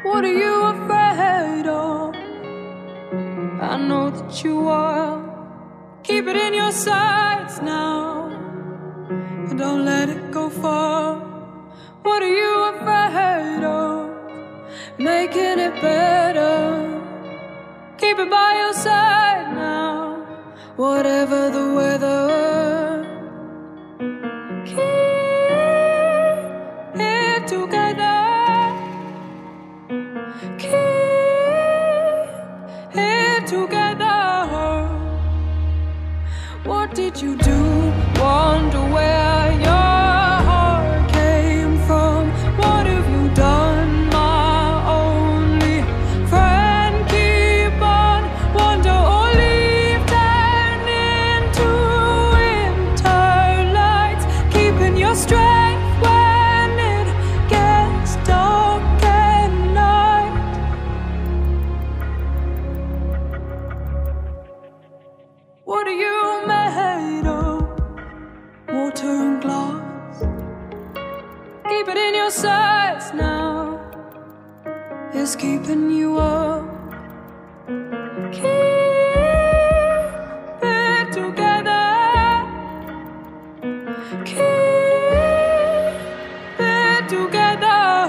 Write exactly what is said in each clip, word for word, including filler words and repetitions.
What are you afraid of? I know that you are. Keep it in your sights now, and don't let it go far. What are you afraid of? Making it better. Keep it by your side now, whatever the weather. Keep it together. Keep it together. What did you do? Wonder where your heart came from. What have you done, my only friend? Keep on, wonder or leave, turn into winter lights. Keeping your strength when it gets dark at night. What are you made of? Water and glass. Keep it in your sights now. It's keeping you up. Keep it together. Keep it together.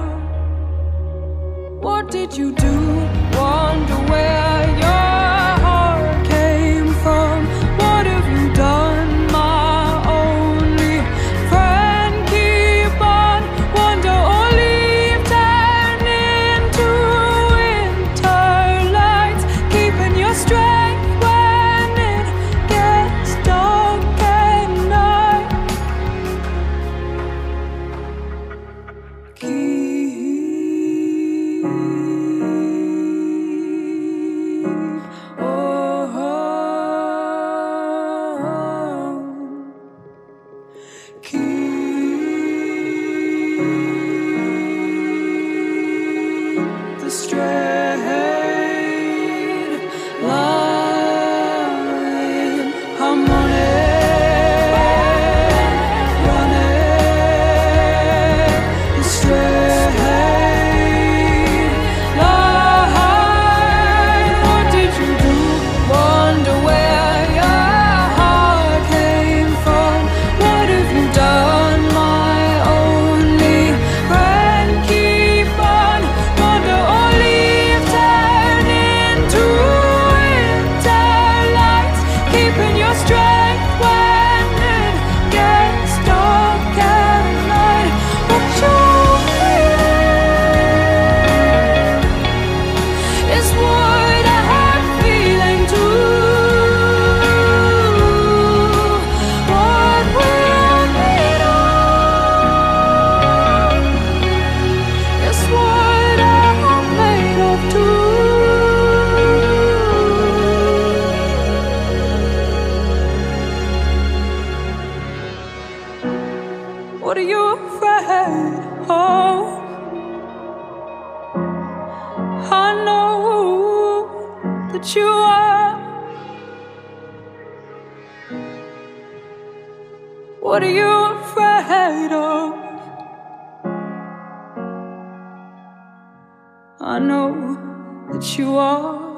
What did you do? Wonder where your heart came from. What have you done, my only friend? Keep on, wonder or leave, turn into winter lights. Keeping your strength when it gets dark at night. Keep the straight line, I'm on it, running the straight line. What did you do? Wonder where your heart came from. What have you done, my only friend? Keep on, wonder or leave, turn into winter lights. Keeping your strength when it gets dark at night. What you feel is what I have feeling too. What we're made of is what I'm made of too. What are you afraid of? I know that you are. What are you afraid of? I know that you are.